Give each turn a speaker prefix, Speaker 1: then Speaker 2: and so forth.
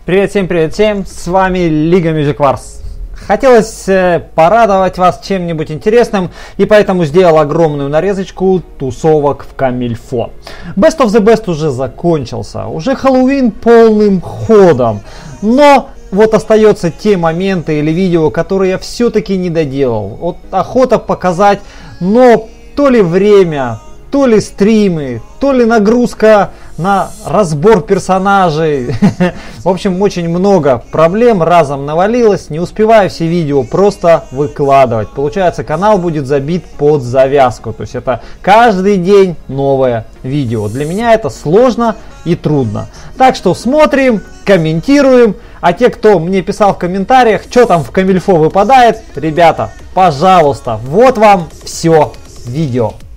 Speaker 1: Привет всем, с вами Лига Music Wars. Хотелось порадовать вас чем-нибудь интересным, и поэтому сделал огромную нарезочку тусовок в Комильфо. Best of the Best уже закончился, уже Хэллоуин полным ходом, но вот остаются те моменты или видео, которые я все-таки не доделал. Вот охота показать, но то ли время, то ли стримы, то ли нагрузка на разбор персонажей. В общем, очень много проблем разом навалилось. Не успеваю все видео просто выкладывать. Получается, канал будет забит под завязку. То есть это каждый день новое видео. Для меня это сложно и трудно. Так что смотрим, комментируем. А те, кто мне писал в комментариях, что там в Комильфо выпадает, ребята, пожалуйста, вот вам все видео.